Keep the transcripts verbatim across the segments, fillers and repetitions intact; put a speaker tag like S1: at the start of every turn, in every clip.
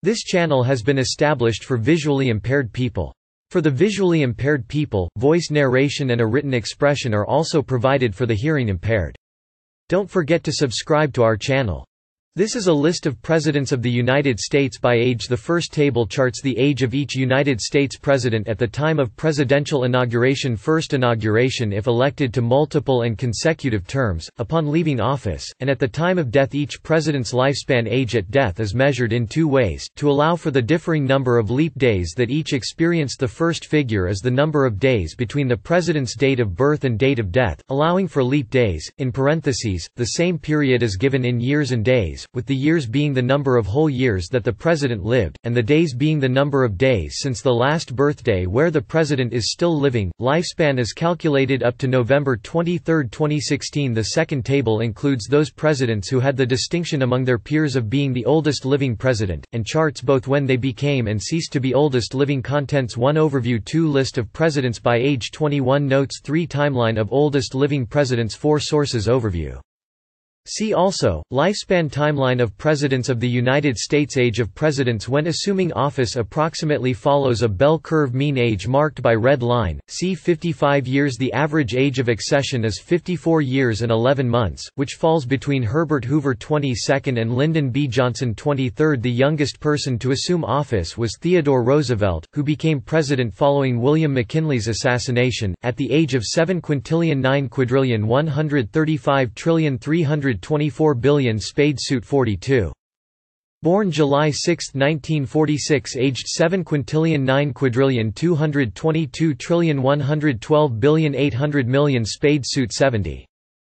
S1: This channel has been established for visually impaired people. For the visually impaired people, voice narration and a written expression are also provided for the hearing impaired. Don't forget to subscribe to our channel. This is a list of presidents of the United States by age. The first table charts the age of each United States president at the time of presidential inauguration. First inauguration if elected to multiple and consecutive terms, upon leaving office, and at the time of death. Each president's lifespan age at death is measured in two ways, to allow for the differing number of leap days that each experienced. The first figure is the number of days between the president's date of birth and date of death, allowing for leap days. In parentheses, the same period is given in years and days, with the years being the number of whole years that the president lived, and the days being the number of days since the last birthday where the president is still living. Lifespan is calculated up to November twenty-third, twenty sixteen. The second table includes those presidents who had the distinction among their peers of being the oldest living president, and charts both when they became and ceased to be oldest living. Contents: one Overview, two List of presidents by age, twenty-one Notes, three Timeline of oldest living presidents, four Sources. Overview. See also, Lifespan. Timeline of presidents of the United States. Age of presidents when assuming office approximately follows a bell curve. Mean age marked by red line, c fifty-five years. The average age of accession is fifty-four years and eleven months, which falls between Herbert Hoover twenty-second and Lyndon B. Johnson twenty-third. The youngest person to assume office was Theodore Roosevelt, who became president following William McKinley's assassination, at the age of seven quintillion nine quadrillion one hundred thirty-five trillion three hundred twenty-four billion. Spade suit forty-two. Born July sixth, nineteen forty-six. Aged seven quintillion nine quadrillion two hundred twenty-two trillion one hundred twelve billion eight hundred million. Spade suit seventy.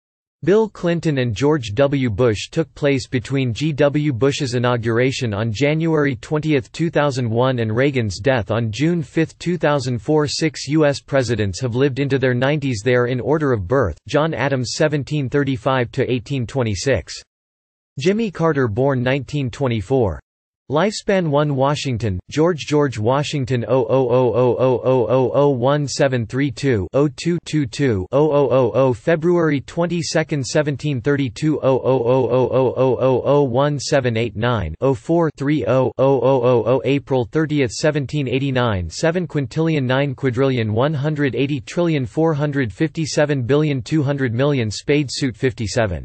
S1: Bill Clinton and George W. Bush took place between G. W. Bush's inauguration on January twentieth, two thousand one and Reagan's death on June fifth, two thousand four. Six U S presidents have lived into their nineties. They are in order of birth: John Adams seventeen thirty-five to eighteen twenty-six. Jimmy Carter born nineteen twenty-four. Lifespan. one Washington, George George Washington zero zero zero zero zero zero zero zero one seven three two zero two twenty-two zero zero zero zero February twenty-second, seventeen thirty-two zero zero zero zero zero zero zero one seven eight nine zero four thirty zero zero zero zero April thirtieth, seventeen eighty-nine. seven quintillion nine quadrillion one hundred eighty trillion four hundred fifty-seven billion two hundred million. Spade suit fifty-seven.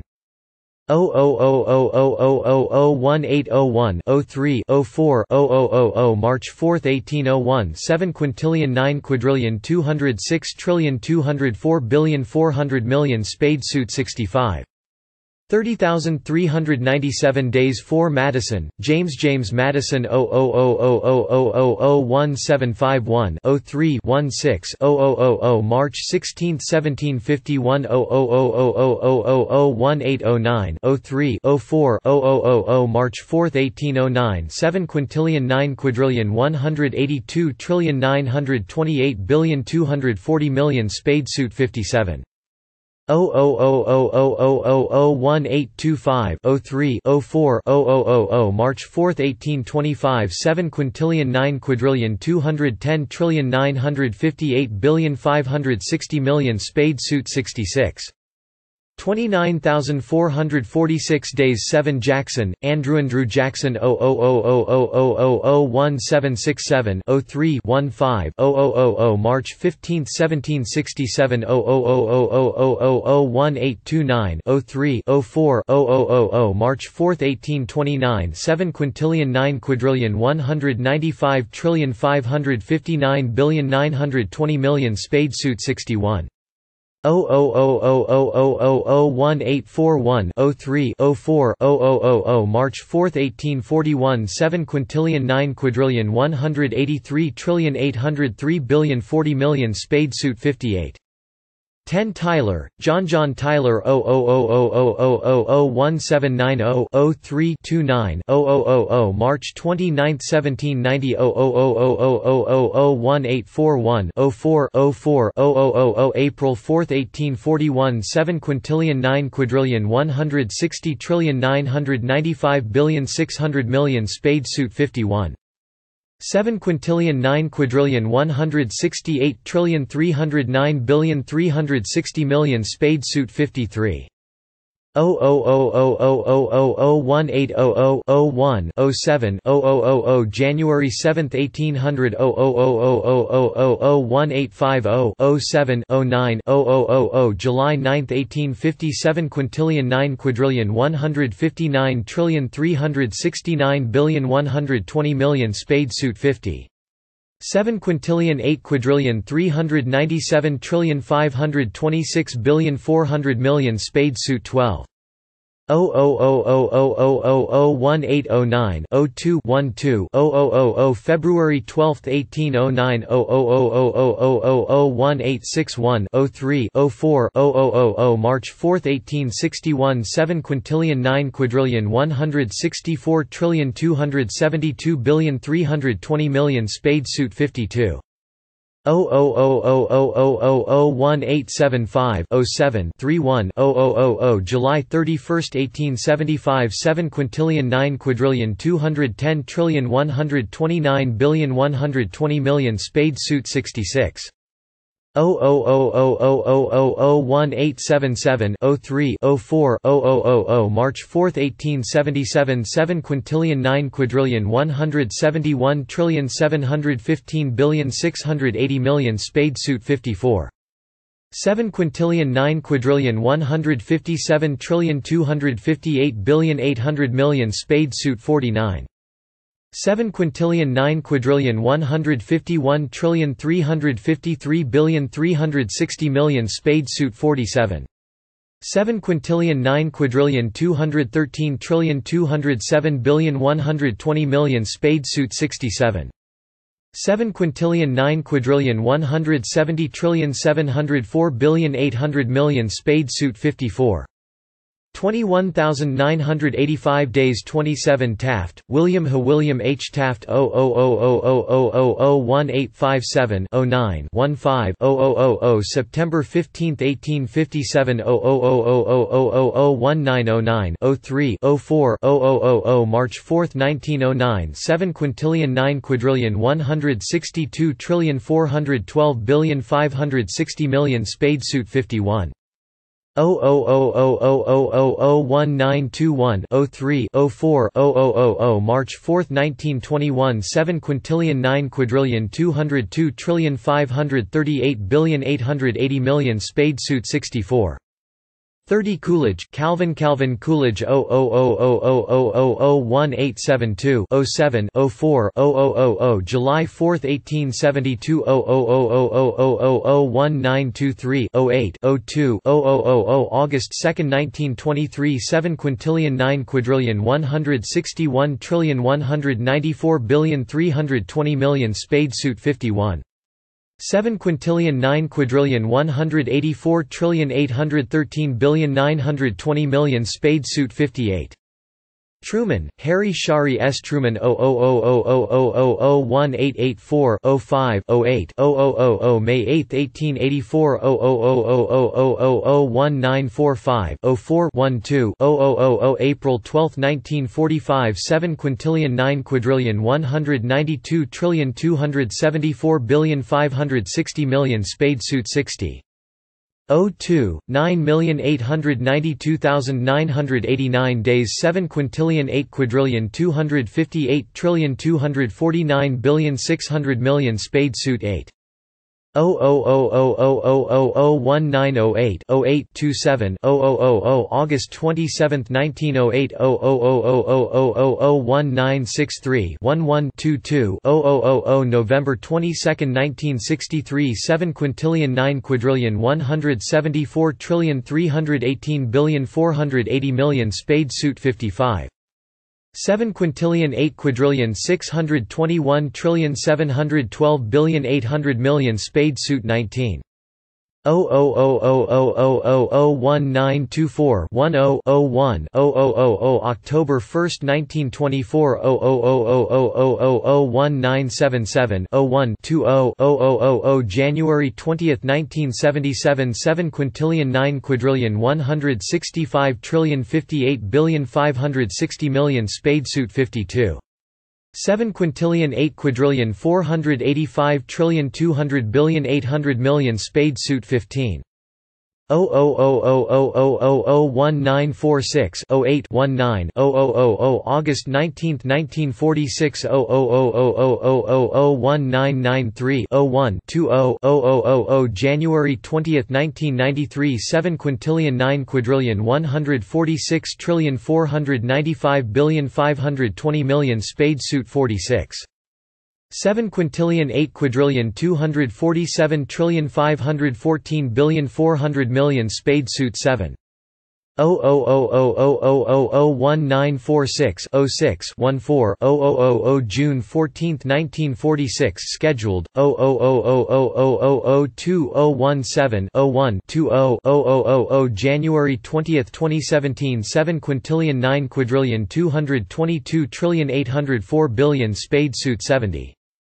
S1: zero zero zero zero zero zero zero zero one eight zero one zero three zero four zero zero zero zero March fourth, eighteen oh one. seven quintillion nine quadrillion two hundred six trillion two hundred four billion four hundred million. Spade suit sixty-five. thirty thousand three hundred ninety-seven days. four Madison, James James Madison zero zero zero zero zero zero zero zero one seven five one zero three sixteen zero zero zero zero March sixteenth, seventeen fifty-one zero zero zero zero zero zero zero one eight zero nine zero three zero four zero zero zero zero March fourth, eighteen oh nine. seven quintillion nine quadrillion one hundred eighty-two trillion nine hundred twenty-eight billion two hundred forty million. Spade suit fifty-seven. zero zero zero zero zero zero zero zero one eight two five zero three zero four zero zero zero zero March fourth, eighteen twenty-five. seven quintillion nine quadrillion two hundred ten trillion nine hundred fifty-eight billion five hundred sixty million. Spade suit sixty-six. twenty-nine thousand four hundred forty-six days. seven Jackson, Andrew Andrew Jackson zero zero zero zero zero zero zero one seven six seven zero three fifteen zero zero zero zero March fifteenth, seventeen sixty-seven zero zero zero zero zero zero zero one eight two nine zero three zero four zero zero zero zero March fourth, eighteen twenty-nine. seven quintillion nine quadrillion one hundred ninety-five trillion five hundred fifty-nine billion nine hundred twenty million. Spade suit sixty-one. zero zero zero zero zero zero zero zero one eight four one zero three zero four zero zero zero zero March fourth, eighteen forty-one. seven quintillion nine quadrillion one hundred eighty-three trillion eight hundred three billion forty million. Spade suit fifty-eight. ten Tyler, John John Tyler zero zero zero zero zero zero zero one seven nine zero zero three twenty-nine zero zero zero zero March twenty-ninth, seventeen ninety zero zero zero zero zero zero zero one eight four one zero four zero four zero zero zero zero April fourth, eighteen forty-one. seven quintillion nine quadrillion one hundred sixty trillion nine hundred ninety-five billion six hundred million. Spade suit fifty-one. seven quintillion nine quadrillion one hundred sixty-eight trillion three hundred nine billion three hundred sixty million. Spade suit fifty-three. zero zero zero zero zero zero zero one eight zero zero zero one zero seven zero zero zero zero January seventh eighteen hundred zero zero zero zero zero zero zero one eight five zero zero seven zero nine zero zero zero zero July ninth eighteen fifty-seven Quintillion nine quadrillion one hundred fifty-nine trillion three hundred sixty-nine billion one hundred twenty million Spade suit fifty. seven quintillion eight quadrillion three hundred ninety-seven trillion five hundred twenty-six billion four hundred million Spade suit twelve. zero zero zero zero zero zero zero zero one eight zero nine zero two one two zero zero zero zero February twelfth eighteen oh nine zero zero zero zero zero zero zero one eight six one zero three zero four zero zero zero zero March fourth eighteen sixty-one seven quintillion nine quadrillion one hundred sixty-four trillion two hundred seventy-two billion three hundred twenty million Spade suit fifty-two. zero zero zero zero zero zero zero zero one eight seven five zero seven three one zero zero zero zero July thirty-first eighteen seventy-five seven quintillion nine quadrillion two hundred ten trillion one hundred twenty-nine billion one hundred twenty million Spade suit sixty-six. zero zero zero zero zero zero zero zero one eight seven seven zero three zero four zero zero zero zero March fourth eighteen seventy-seven seven quintillion nine quadrillion one hundred seventy-one trillion seven hundred fifteen billion six hundred eighty million Spade suit fifty-four. seven quintillion nine quadrillion one hundred fifty-seven trillion two hundred fifty-eight billion eight hundred million Spade suit forty-nine. seven quintillion nine quadrillion one hundred fifty-one trillion three hundred fifty-three billion three hundred sixty million Spade suit forty-seven. seven quintillion nine quadrillion two hundred thirteen trillion two hundred seven billion one hundred twenty million Spade suit sixty-seven. seven quintillion nine quadrillion one hundred seventy trillion seven hundred four billion eight hundred million Spade suit fifty-four. twenty-one thousand nine hundred eighty-five days twenty-seven Taft, William H. William H. Taft zero zero zero zero zero zero zero zero one eight five seven zero nine one five zero zero zero zero September fifteenth eighteen fifty-seven zero zero zero zero zero zero zero one nine zero nine zero three zero four zero zero zero zero March fourth nineteen oh nine seven quintillion nine quadrillion one hundred sixty-two trillion four hundred twelve billion five hundred sixty million Spade suit fifty-one. zero zero zero zero zero zero zero zero one nine two one zero three zero four zero zero zero zero March fourth nineteen twenty-one seven quintillion nine quadrillion two hundred two trillion five hundred thirty-eight billion eight hundred eighty million Spade suit sixty-four. thirty Coolidge, Calvin Calvin Coolidge zero zero zero zero zero zero zero zero one eight seven two zero seven zero four zero zero zero zero July fourth eighteen seventy-two zero zero zero zero zero zero zero one nine two three zero eight zero two zero zero zero zero August second nineteen twenty-three seven quintillion nine quadrillion one hundred sixty-one trillion one hundred ninety-four billion three hundred twenty million Spade suit fifty-one. seven quintillion nine quadrillion one hundred eighty-four trillion eight hundred thirteen billion nine hundred twenty million Spade suit fifty-eight. Truman, Harry Shari S. Truman zero zero zero zero zero zero zero one eight eight four zero five zero eight zero zero zero zero May eighth eighteen eighty-four zero zero zero zero zero zero zero one nine four five zero four one two zero zero zero zero April twelfth nineteen forty-five seven quintillion nine quadrillion one hundred ninety-two trillion two hundred seventy-four billion five hundred sixty million Spade suit sixty. zero two nine million eight hundred ninety-two thousand nine hundred eighty-nine days seven quintillion eight quadrillion two hundred fifty-eight trillion two hundred forty-nine billion six hundred million Spade suit eight. zero zero zero zero zero zero zero zero one nine zero eight zero eight two seven zero zero zero zero August twenty-seventh nineteen oh eight zero zero zero zero zero zero zero one nine six three one one two two zero zero zero zero November twenty-second nineteen sixty-three seven quintillion nine quadrillion one hundred seventy-four trillion three hundred eighteen billion four hundred eighty million Spade suit fifty-five. seven quintillion eight quadrillion six hundred twenty-one trillion seven hundred twelve billion eight hundred million Spade suit nineteen. zero zero zero zero zero zero zero zero one nine two four one zero zero one zero zero zero zero October first nineteen twenty-four zero zero zero zero zero zero zero one nine seven seven zero one two zero zero zero zero zero January twentieth nineteen seventy-seven seven quintillion nine quadrillion one hundred sixty-five trillion fifty-eight billion five hundred sixty million Spade suit fifty-two. seven quintillion eight quadrillion four hundred eighty-five trillion two hundred billion eight hundred million Spade suit fifteen. zero zero zero zero zero zero zero zero one nine four six zero eight one nine zero zero zero zero August nineteenth nineteen forty-six zero zero zero zero zero zero zero zero one nine nine three zero one two zero zero zero zero zero January twentieth nineteen ninety-three seven quintillion nine quadrillion one hundred forty-six trillion four hundred ninety-five billion five hundred twenty million Spade suit forty-six seven quintillion eight quadrillion two hundred forty-seven trillion five hundred fourteen billion four hundred million Spade suit seven zero zero zero zero zero zero zero zero one nine four six zero six one four zero zero zero zero June fourteenth nineteen forty-six scheduled zero zero zero zero zero zero zero zero two zero one seven zero one two zero zero zero zero zero January twentieth twenty seventeen seven quintillion nine quadrillion two hundred twenty-two trillion eight hundred four billion Spade suit seventy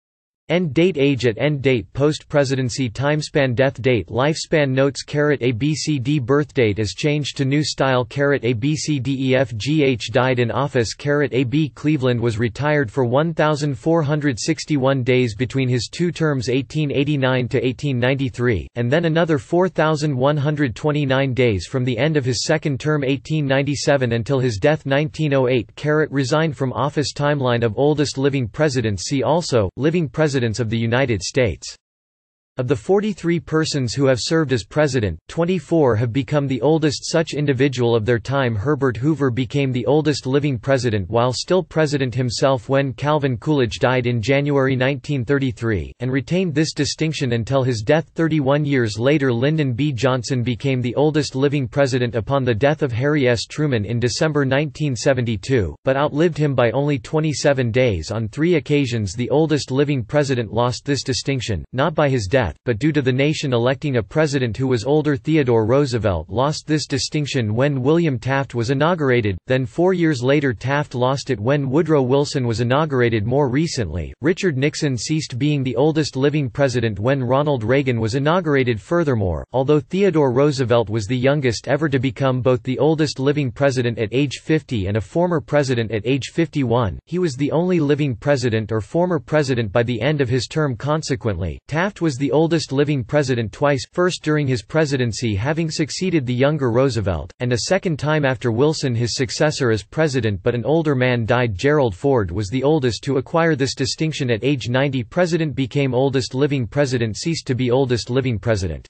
S1: End date Age at end date Post-presidency Timespan Death date Lifespan Notes A B C D Birth date is changed to New Style A B C D E F G H Died in office A B Cleveland was retired for one thousand four hundred sixty-one days between his two terms eighteen eighty-nine to eighteen ninety-three, and then another four thousand one hundred twenty-nine days from the end of his second term eighteen ninety-seven until his death nineteen oh eight. Resigned from office Timeline of oldest living presidents. See also, Living Presidents of the United States. Of the forty-three persons who have served as president, twenty-four have become the oldest such individual of their time. Herbert Hoover became the oldest living president while still president himself when Calvin Coolidge died in January nineteen thirty-three, and retained this distinction until his death thirty-one years later. Lyndon B. Johnson became the oldest living president upon the death of Harry S. Truman in December nineteen seventy-two, but outlived him by only twenty-seven days. On three occasions the oldest living president lost this distinction, not by his death, but due to the nation electing a president who was older. Theodore Roosevelt lost this distinction when William Taft was inaugurated, then four years later Taft lost it when Woodrow Wilson was inaugurated. More recently, Richard Nixon ceased being the oldest living president when Ronald Reagan was inaugurated. Furthermore, although Theodore Roosevelt was the youngest ever to become both the oldest living president at age fifty and a former president at age fifty-one, he was the only living president or former president by the end of his term. Consequently, Taft was the oldest living president twice, first during his presidency having succeeded the younger Roosevelt, and a second time after Wilson his successor as president, but an older man died. Gerald Ford was the oldest to acquire this distinction at age ninety. President became oldest living president, ceased to be oldest living president.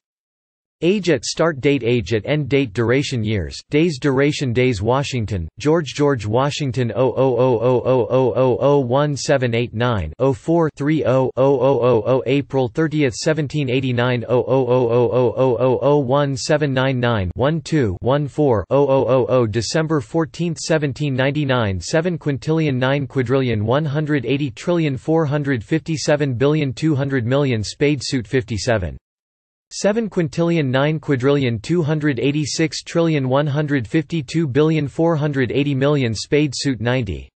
S1: Age at start date Age at end date Duration Years, Days Duration Days Washington, George George Washington zero zero zero zero zero zero zero one seven eight nine zero four three zero zero zero zero zero April thirtieth seventeen eighty-nine zero zero zero zero zero zero zero one seven nine nine one two one four zero zero zero zero December fourteenth seventeen ninety-nine seven quintillion nine quadrillion one hundred eighty trillion four hundred fifty-seven billion two hundred million Spade suit fifty-seven seven quintillion nine quadrillion two hundred eighty-six trillion one hundred fifty-two billion four hundred eighty million Spade suit ninety